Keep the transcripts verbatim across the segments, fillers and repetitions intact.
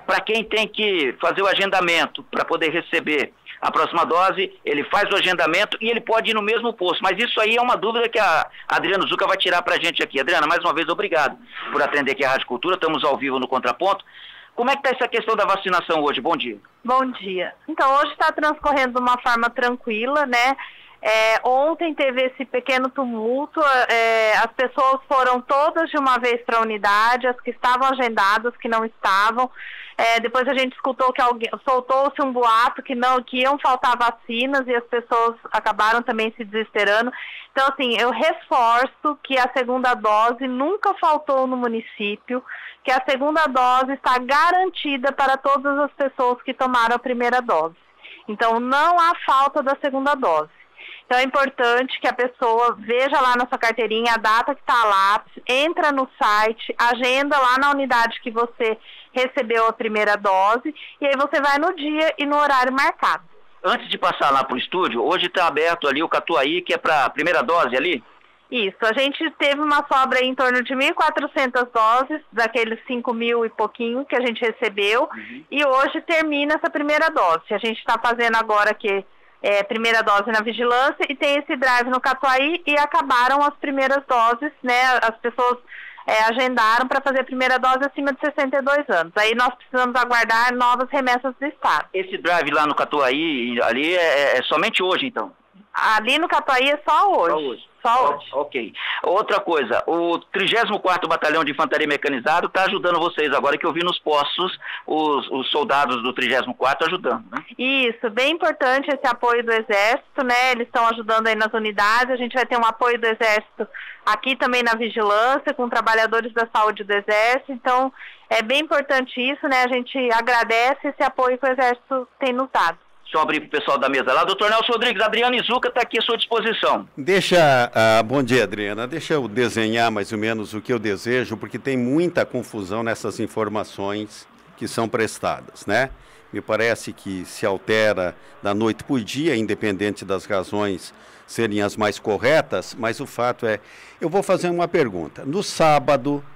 Para quem tem que fazer o agendamento para poder receber a próxima dose, ele faz o agendamento e ele pode ir no mesmo posto. Mas isso aí é uma dúvida que a Adriana Zucca vai tirar para a gente aqui. Adriana, mais uma vez, obrigado por atender aqui a Rádio Cultura. Estamos ao vivo no Contraponto. Como é que está essa questão da vacinação hoje? Bom dia. Bom dia. Então, hoje está transcorrendo de uma forma tranquila, né? É, ontem teve esse pequeno tumulto, é, as pessoas foram todas de uma vez para a unidade, as que estavam agendadas, que não estavam. É, depois a gente escutou que alguém soltou-se um boato que não, que iam faltar vacinas e as pessoas acabaram também se desesperando. Então, assim, eu reforço que a segunda dose nunca faltou no município, que a segunda dose está garantida para todas as pessoas que tomaram a primeira dose. Então, não há falta da segunda dose. Então é importante que a pessoa veja lá na sua carteirinha a data que está lá, entra no site, agenda lá na unidade que você recebeu a primeira dose e aí você vai no dia e no horário marcado. Antes de passar lá para o estúdio, hoje está aberto ali o Catuaí, que é para a primeira dose ali? Isso, a gente teve uma sobra aí em torno de mil e quatrocentas doses, daqueles cinco mil e pouquinho que a gente recebeu, uhum. E hoje termina essa primeira dose. A gente está fazendo agora que É, primeira dose na vigilância e tem esse drive no Catuaí e acabaram as primeiras doses, né? As pessoas é, agendaram para fazer a primeira dose acima de sessenta e dois anos. Aí nós precisamos aguardar novas remessas do Estado. Esse drive lá no Catuaí, ali é, é somente hoje, então? Ali no Catuaí é só hoje. Só hoje. Só hoje. Oh, ok. Outra coisa, o trigésimo quarto Batalhão de Infantaria Mecanizado está ajudando vocês agora, que eu vi nos postos os, os soldados do trigésimo quarto ajudando, né? Isso, bem importante esse apoio do Exército, né? Eles estão ajudando aí nas unidades, a gente vai ter um apoio do Exército aqui também na vigilância, com trabalhadores da saúde do Exército, então é bem importante isso, né? A gente agradece esse apoio que o Exército tem nos dado. Deixa eu abrir para o pessoal da mesa lá. Doutor Nelson Rodrigues, Adriana Zucca está aqui à sua disposição. Deixa, uh, bom dia, Adriana. Deixa eu desenhar mais ou menos o que eu desejo, porque tem muita confusão nessas informações que são prestadas, né? Me parece que se altera da noite para o dia, independente das razões serem as mais corretas, mas o fato é... Eu vou fazer uma pergunta. No sábado,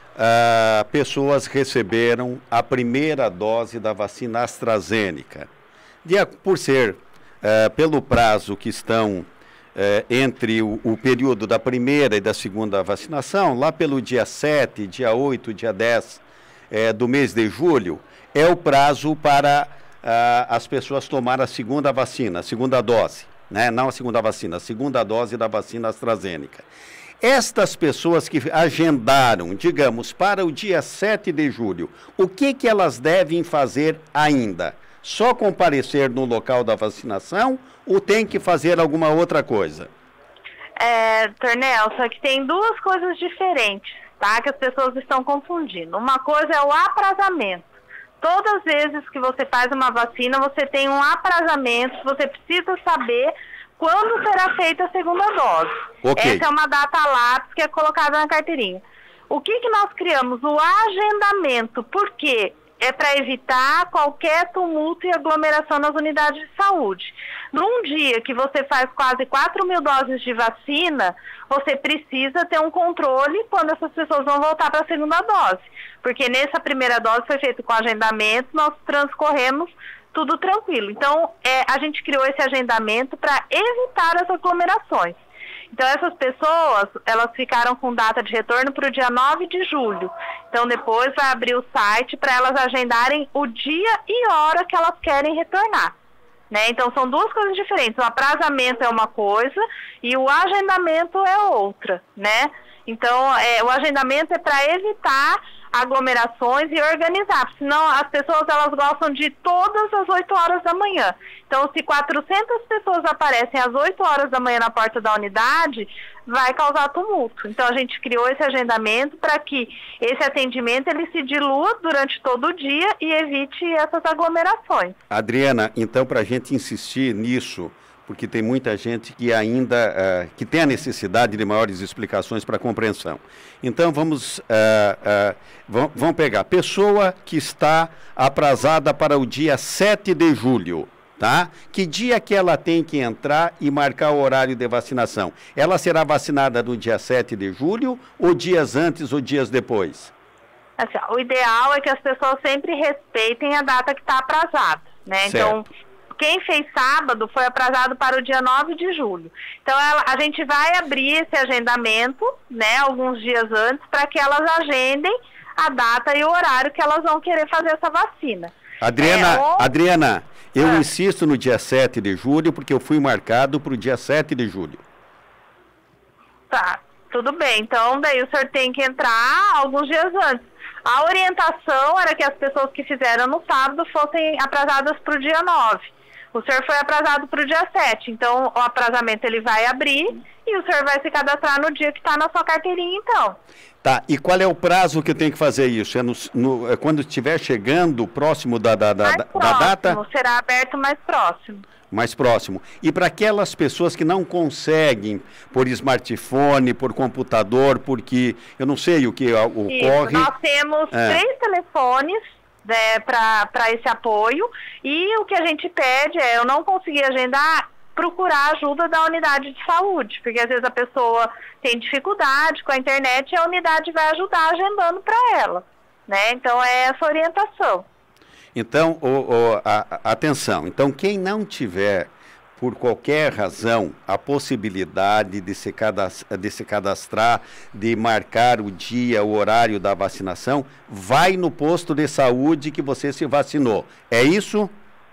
uh, pessoas receberam a primeira dose da vacina AstraZeneca. De, por ser, uh, pelo prazo que estão uh, entre o, o período da primeira e da segunda vacinação, lá pelo dia sete, dia oito, dia dez uh, do mês de julho, é o prazo para uh, as pessoas tomarem a segunda vacina, a segunda dose, né? Não a segunda vacina, a segunda dose da vacina AstraZeneca. Estas pessoas que agendaram, digamos, para o dia sete de julho, o que, que elas devem fazer ainda? Só comparecer no local da vacinação ou tem que fazer alguma outra coisa? É, Tornel, só que tem duas coisas diferentes, tá? Que as pessoas estão confundindo. Uma coisa é o aprazamento. Todas as vezes que você faz uma vacina, você tem um aprazamento, você precisa saber quando será feita a segunda dose. Okay. Essa é uma data lápis que é colocada na carteirinha. O que que nós criamos? O agendamento. Por quê? É para evitar qualquer tumulto e aglomeração nas unidades de saúde. Num dia que você faz quase quatro mil doses de vacina, você precisa ter um controle quando essas pessoas vão voltar para a segunda dose. Porque nessa primeira dose foi feito com agendamento, nós transcorremos tudo tranquilo. Então, é, a gente criou esse agendamento para evitar as aglomerações. Então, essas pessoas, elas ficaram com data de retorno para o dia nove de julho. Então, depois vai abrir o site para elas agendarem o dia e hora que elas querem retornar, né? Então, são duas coisas diferentes. O aprazamento é uma coisa e o agendamento é outra, né? Então, é, o agendamento é para evitar aglomerações e organizar, senão as pessoas elas gostam de todas as oito horas da manhã. Então, se quatrocentas pessoas aparecem às oito horas da manhã na porta da unidade, vai causar tumulto. Então, a gente criou esse agendamento para que esse atendimento ele se dilua durante todo o dia e evite essas aglomerações. Adriana, então, para a gente insistir nisso, porque tem muita gente que ainda uh, que tem a necessidade de maiores explicações para compreensão. Então, vamos, uh, uh, vamos, vamos pegar. Pessoa que está aprazada para o dia sete de julho, tá? Que dia que ela tem que entrar e marcar o horário de vacinação? Ela será vacinada no dia sete de julho ou dias antes ou dias depois? Assim, ó, o ideal é que as pessoas sempre respeitem a data que está atrasada, né? Certo. Então, quem fez sábado foi atrasado para o dia nove de julho. Então, ela, a gente vai abrir esse agendamento, né, alguns dias antes, para que elas agendem a data e o horário que elas vão querer fazer essa vacina. Adriana, É, ou... Adriana, eu Ah. insisto no dia sete de julho, porque eu fui marcado para o dia sete de julho. Tá, tudo bem. Então, daí o senhor tem que entrar alguns dias antes. A orientação era que as pessoas que fizeram no sábado fossem atrasadas para o dia nove. O senhor foi atrasado para o dia sete, então o atrasamento ele vai abrir e o senhor vai se cadastrar no dia que está na sua carteirinha, então. Tá, e qual é o prazo que eu tenho que fazer isso? É, no, no, é quando estiver chegando próximo da, da, da, Mais da próximo, data? será aberto mais próximo. Mais próximo. E para aquelas pessoas que não conseguem por smartphone, por computador, porque eu não sei o que ocorre. Isso, nós temos É. três telefones, né, para esse apoio, e o que a gente pede é, eu não consegui agendar, procurar ajuda da unidade de saúde, porque às vezes a pessoa tem dificuldade com a internet e a unidade vai ajudar agendando para ela, né? Então é essa orientação. Então, o, o, a, a, atenção, então quem não tiver, por qualquer razão, a possibilidade de se, cadastrar, de se cadastrar, de marcar o dia, o horário da vacinação, vai no posto de saúde que você se vacinou. É isso?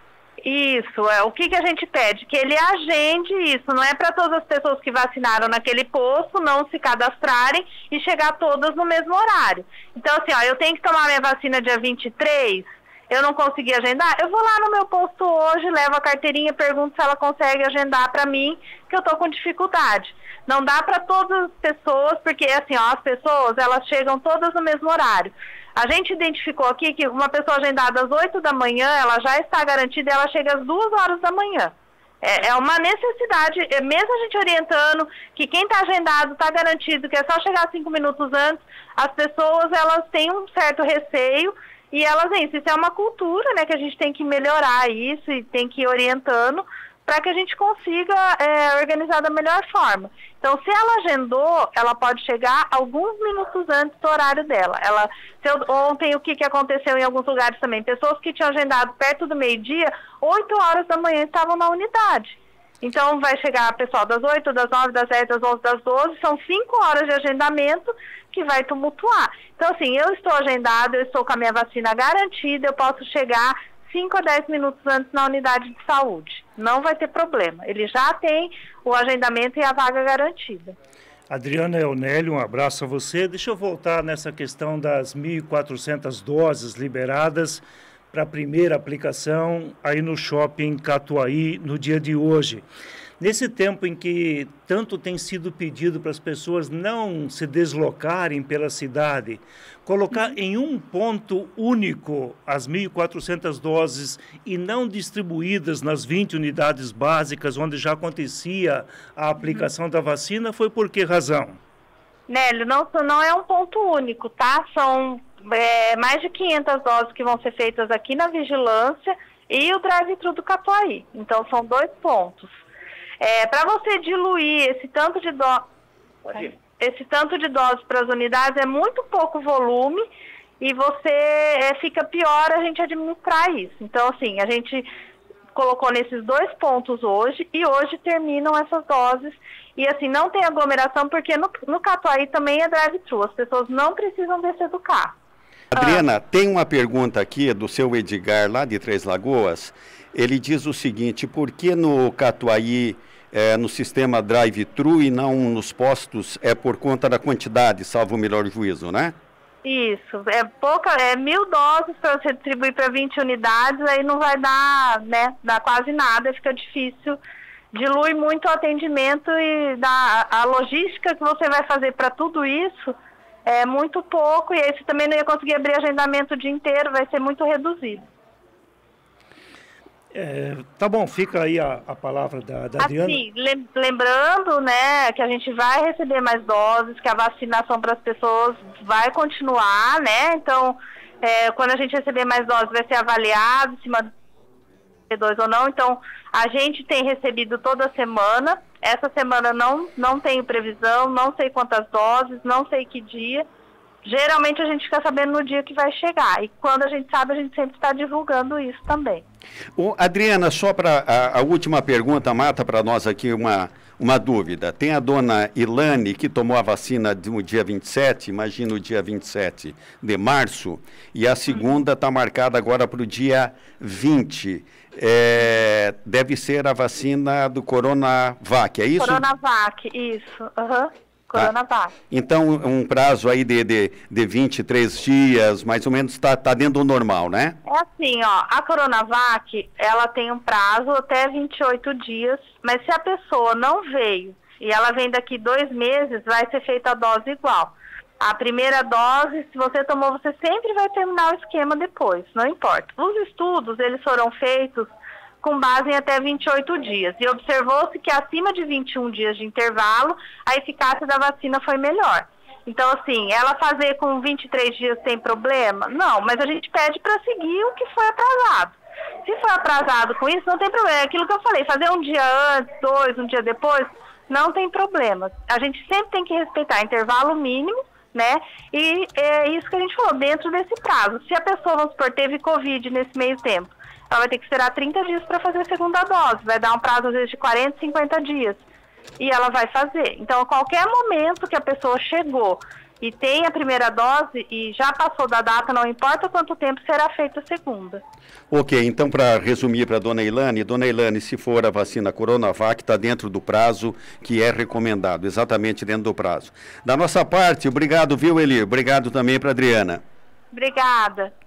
Isso, é o que, que a gente pede, que ele agende isso, não é para todas as pessoas que vacinaram naquele posto não se cadastrarem e chegar todas no mesmo horário. Então assim, ó, eu tenho que tomar minha vacina dia vinte e três, eu não consegui agendar, eu vou lá no meu posto hoje, levo a carteirinha, pergunto se ela consegue agendar para mim, que eu tô com dificuldade. Não dá para todas as pessoas, porque assim, ó, as pessoas, elas chegam todas no mesmo horário. A gente identificou aqui que uma pessoa agendada às oito da manhã, ela já está garantida e ela chega às duas horas da manhã. É, é uma necessidade, é, mesmo a gente orientando que quem está agendado está garantido, que é só chegar cinco minutos antes, as pessoas, elas têm um certo receio e elas, isso, isso é uma cultura, né, que a gente tem que melhorar isso e tem que ir orientando para que a gente consiga é, organizar da melhor forma. Então, se ela agendou, ela pode chegar alguns minutos antes do horário dela. Ela, se eu, ontem, o que, que aconteceu em alguns lugares também? Pessoas que tinham agendado perto do meio-dia, oito horas da manhã estavam na unidade. Então, vai chegar pessoal das oito, das nove, das dez, das onze, das doze, são cinco horas de agendamento que vai tumultuar. Então, assim, eu estou agendado, eu estou com a minha vacina garantida, eu posso chegar cinco a dez minutos antes na unidade de saúde. Não vai ter problema. Ele já tem o agendamento e a vaga garantida. Adriana Eunélio, um abraço a você. Deixa eu voltar nessa questão das mil e quatrocentas doses liberadas para a primeira aplicação aí no Shopping Catuaí no dia de hoje. Nesse tempo em que tanto tem sido pedido para as pessoas não se deslocarem pela cidade, colocar em um ponto único as mil e quatrocentas doses e não distribuídas nas vinte unidades básicas onde já acontecia a aplicação uhum. da vacina, foi por que razão? Nélio, não, não é um ponto único, tá? São é, mais de quinhentas doses que vão ser feitas aqui na Vigilância e o drive-thru do Catuaí. Então, são dois pontos. É, para você diluir esse tanto de doses, esse tanto de doses para as unidades é muito pouco volume e você é, fica pior a gente administrar isso. Então, assim, a gente colocou nesses dois pontos hoje e hoje terminam essas doses e, assim, não tem aglomeração porque no, no Catuaí também é drive-thru, as pessoas não precisam descer do carro. Adriana, ah. tem uma pergunta aqui do seu Edgar, lá de Três Lagoas. Ele diz o seguinte, por que no Catuaí, é, no sistema drive-thru e não nos postos, é por conta da quantidade, salvo o melhor juízo, né? Isso, é pouca, é mil doses para você distribuir para vinte unidades, aí não vai dar, né, dá quase nada, fica difícil, dilui muito o atendimento e dá, a logística que você vai fazer para tudo isso é muito pouco, e aí você também não ia conseguir abrir agendamento o dia inteiro, vai ser muito reduzido. É, tá bom, fica aí a, a palavra da, da Adriana. Assim, lembrando, né, que a gente vai receber mais doses, que a vacinação para as pessoas vai continuar, né, então, é, quando a gente receber mais doses vai ser avaliado em cima do dois ou não, então, a gente tem recebido toda semana, essa semana não, não tenho previsão, não sei quantas doses, não sei que dia, Geralmente a gente fica sabendo no dia que vai chegar. E quando a gente sabe, a gente sempre está divulgando isso também. Ô, Adriana, só para a, a última pergunta, mata para nós aqui uma, uma dúvida. Tem a dona Ilane, que tomou a vacina no dia vinte e sete, imagina o dia vinte e sete de março, e a segunda está marcada agora para o dia vinte. É, deve ser a vacina do Coronavac, é isso? Coronavac, isso. Uhum. Coronavac. Tá. Então, um prazo aí de, de, de vinte e três dias, mais ou menos, está tá dentro do normal, né? É assim, ó, a Coronavac, ela tem um prazo até vinte e oito dias, mas se a pessoa não veio e ela vem daqui dois meses, vai ser feita a dose igual. A primeira dose, se você tomou, você sempre vai terminar o esquema depois, não importa. Os estudos, eles foram feitos com base em até vinte e oito dias. E observou-se que acima de vinte e um dias de intervalo, a eficácia da vacina foi melhor. Então, assim, ela fazer com vinte e três dias tem problema? Não, mas a gente pede para seguir o que foi atrasado. Se for atrasado com isso, não tem problema. É aquilo que eu falei, fazer um dia antes, dois, um dia depois, não tem problema. A gente sempre tem que respeitar intervalo mínimo, né? E é isso que a gente falou, dentro desse prazo. Se a pessoa, vamos supor, teve Covid nesse meio tempo, ela vai ter que esperar trinta dias para fazer a segunda dose. Vai dar um prazo, às vezes, de quarenta, cinquenta dias. E ela vai fazer. Então, a qualquer momento que a pessoa chegou e tem a primeira dose e já passou da data, não importa quanto tempo, será feita a segunda. Ok, então, para resumir para a dona Ilane, dona Ilane, se for a vacina Coronavac, está dentro do prazo que é recomendado, exatamente dentro do prazo. Da nossa parte, obrigado, viu, Eli? Obrigado também para a Adriana. Obrigada.